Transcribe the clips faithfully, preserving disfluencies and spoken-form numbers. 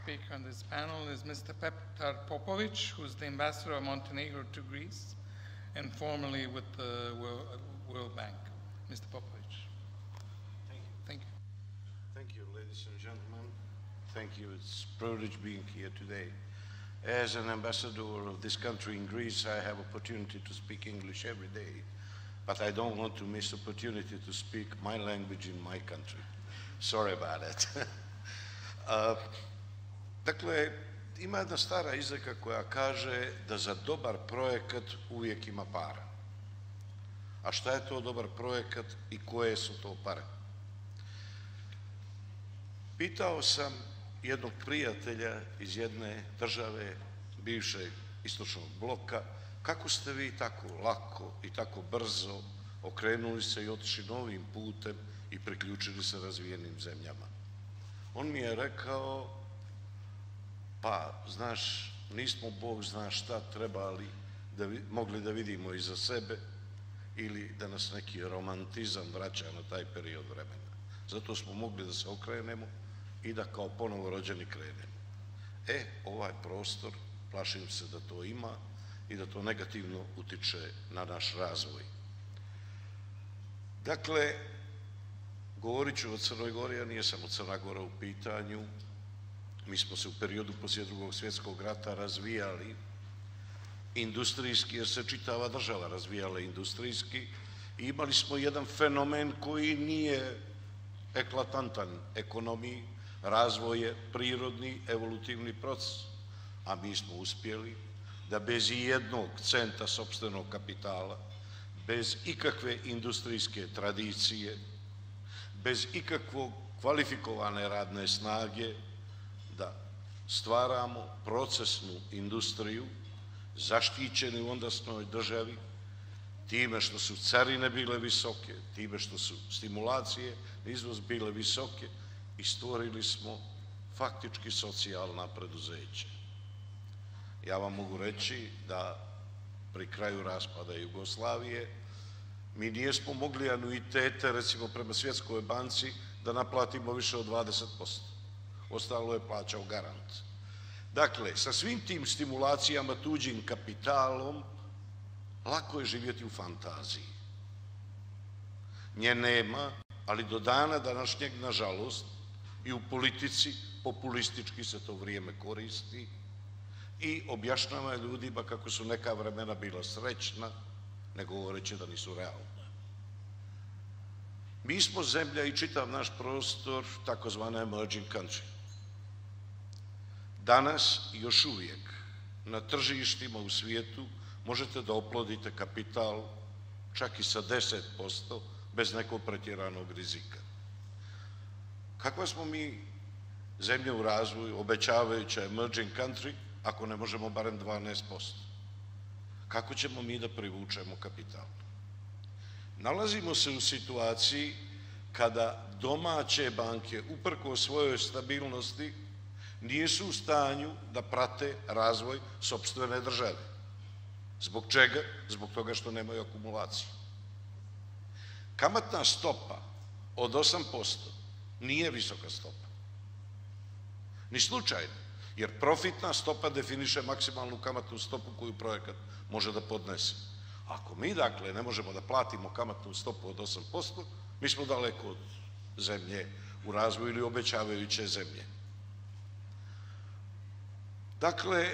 speaker on this panel is Mister Petar Popović, who's the ambassador of Montenegro to Greece and formerly with the World, World Bank. Mister Popović. Thank you. Thank you. Thank you, ladies and gentlemen. Thank you. It's a privilege being here today. As an ambassador of this country in Greece, I have opportunity to speak English every day, but I don't want to miss opportunity to speak my language in my country. Sorry about it. uh, dakle, ima jedna stara izreka koja kaže da za dobar projekat uvijek ima para. A šta je to dobar projekat i koje su to pare? Pitao sam jednog prijatelja iz jedne države bivšeg istočnog bloka, kako ste vi tako lako i tako brzo okrenuli se i otišli novim putem i priključili se razvijenim zemljama. On mi je rekao, pa, znaš, nismo Bog zna šta trebali, da vi, mogli da vidimo iza sebe ili da nas neki romantizam vraća na taj period vremena. Zato smo mogli da se okrenemo i da kao ponovo rođeni krenemo. E, ovaj prostor, plašim se da to ima i da to negativno utiče na naš razvoj. Dakle, govorit ću o Crnoj Gori, a nije samo Crna Gora u pitanju. Mi smo se u periodu poslije Drugog svjetskog rata razvijali industrijski, jer se čitava država razvijala industrijski i imali smo jedan fenomen koji nije eklatantan ekonomiji, razvoj je prirodni, evolutivni proces, a mi smo uspjeli da bez jednog centa sopstvenog kapitala, bez ikakve industrijske tradicije, bez ikakvog kvalifikovane radne snage, da stvaramo procesnu industriju, zaštićeni u ondasnoj državi, time što su carine bile visoke, time što su stimulacije na izvoz bile visoke i stvorili smo faktički socijalna preduzeća. Ja vam mogu reći da pri kraju raspada Jugoslavije mi nijesmo mogli anuitete, recimo prema Svjetskoj banci, da naplatimo više od dvadeset posto. Ostalo je plaćao garant. Dakle, sa svim tim stimulacijama, tuđim kapitalom, lako je živjeti u fantaziji. Nje nema, ali do dana današnjeg, nažalost, i u politici populistički se to vrijeme koristi i objašnjava ljudima kako su neka vremena bila srećna, ne govoreći da nisu realna. Mi smo zemlja i čitav naš prostor takozvana emerging country. Danas još uvijek na tržištima u svijetu možete da oplodite kapital čak i sa deset posto bez nekog pretjeranog rizika. Kakva smo mi zemlja u razvoju, obećavajuća emerging country, ako ne možemo barem dvanaest posto? Kako ćemo mi da privučemo kapital? Nalazimo se u situaciji kada domaće banke, uprkos svojoj stabilnosti, nisu u stanju da prate razvoj sopstvene države. Zbog čega? Zbog toga što nemaju akumulaciju. Kamatna stopa od osam posto nije visoka stopa. Ni slučajno, jer profitna stopa definiše maksimalnu kamatnu stopu koju projekat može da podnese. Ako mi, dakle, ne možemo da platimo kamatnu stopu od osam posto, mi smo daleko od zemlje u razvoju ili obećavajuće zemlje. Dakle,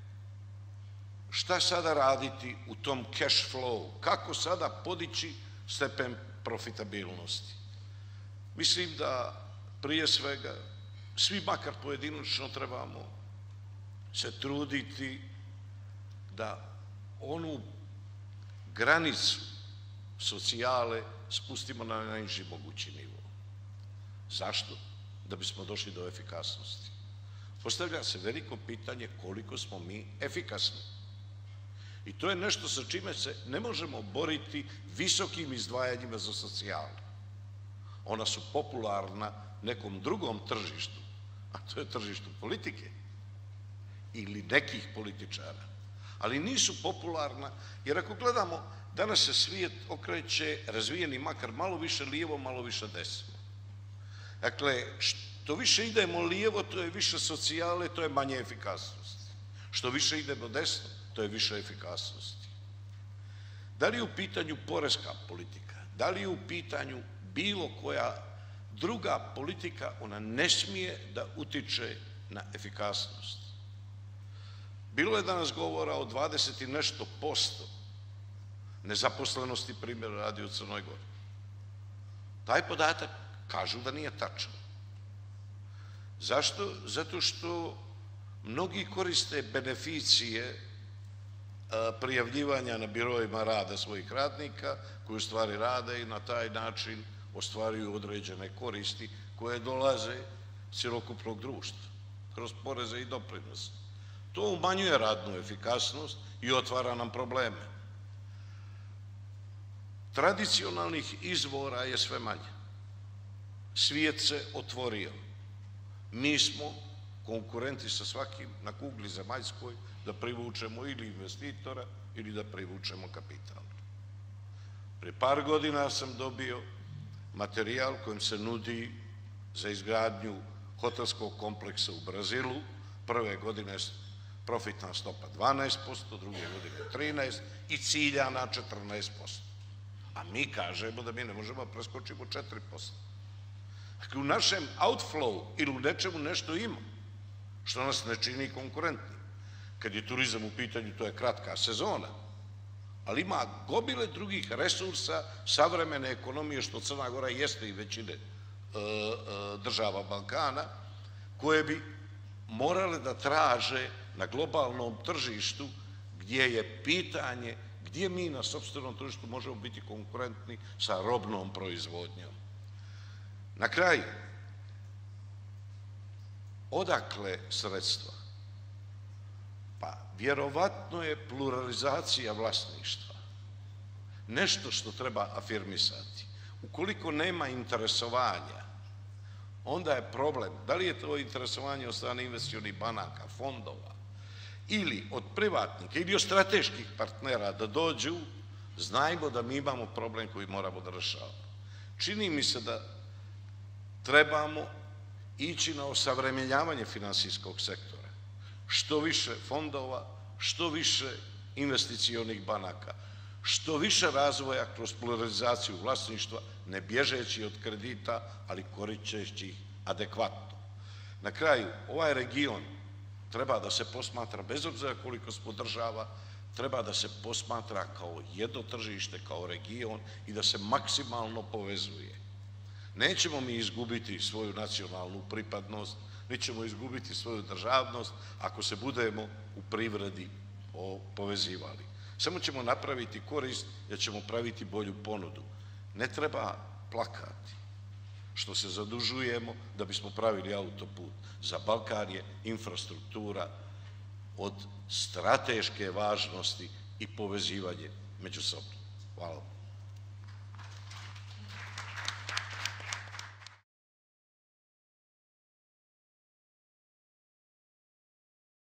šta sada raditi u tom cash flow? Kako sada podići stepen profitabilnosti? Mislim da prije svega svi makar pojedinačno trebamo se truditi da onu granicu socijale spustimo na najniži mogući nivo. Zašto? Da bismo došli do efikasnosti. Postavlja se veliko pitanje koliko smo mi efikasni. I to je nešto sa čime se ne možemo boriti visokim izdvajanjima za socijalu. Ona su popularna nekom drugom tržištu, a to je tržištu politike ili nekih političara. Ali nisu popularna, jer ako gledamo, danas se svijet okreće razvijeni makar malo više lijevo, malo više desno. Dakle, Što više idemo lijevo, to je više socijale, to je manje efikasnosti. Što više idemo desno, to je više efikasnosti. Da li je u pitanju poreska politika, da li je u pitanju bilo koja druga politika, ona ne smije da utiče na efikasnost. Bilo je danas govora o dvadeset i nešto posto nezaposlenosti, primjer radi u Crnoj Gori. Taj podatak kažu da nije tačan. Zašto? Zato što mnogi koriste beneficije prijavljivanja na biroima rada svojih radnika, koji u stvari rade i na taj način ostvaruju određene koristi koje dolaze cjelokupnog društva, kroz poreze i doprinose. To umanjuje radnu efikasnost i otvara nam probleme. Tradicionalnih izvora je sve manje. Svijet se otvorio. Mi smo konkurenti sa svakim na kugli zemaljskoj da privučemo ili investitora ili da privučemo kapital. Prije par godina sam dobio materijal kojim se nudi za izgradnju hotelskog kompleksa u Brazilu. Prve godine profitna stopa dvanaest posto, druge godine trinaest posto i ciljana četrnaest posto. A mi kažemo da mi ne možemo preskočiti četiri posto. Dakle, u našem outflow ili u nečemu nešto ima, što nas ne čini konkurentnim. Kad je turizam u pitanju, to je kratka sezona, ali ima gomile drugih resursa savremene ekonomije, što Crna Gora jeste i većine država Balkana, koje bi morale da traže na globalnom tržištu gdje je pitanje gdje mi na sopstvenom tržištu možemo biti konkurentni sa robnom proizvodnjom. Na kraju, odakle sredstva? Pa, vjerovatno je pluralizacija vlasništva nešto što treba afirmisati. Ukoliko nema interesovanja, onda je problem, da li je to interesovanje od strane investicionih banaka, fondova, ili od privatnika, ili od strateških partnera da dođu, znajmo da mi imamo problem koji moramo da rešavamo. Čini mi se da trebamo ići na osavremenjavanje finansijskog sektora. Što više fondova, što više investicionih banaka, što više razvoja kroz pluralizaciju vlasništva, ne bježeći od kredita, ali koristeći ih adekvatno. Na kraju, ovaj region treba da se posmatra, bez obzira koliko smo država, treba da se posmatra kao jedno tržište, kao region i da se maksimalno povezuje. Nećemo mi izgubiti svoju nacionalnu pripadnost, nećemo izgubiti svoju državnost ako se budemo u privredi povezivali. Samo ćemo napraviti korist jer ćemo praviti bolju ponudu. Ne treba plakati što se zadužujemo da bismo pravili autoput. Za Balkan je infrastruktura od strateške važnosti i povezivanje međusobno. Hvala.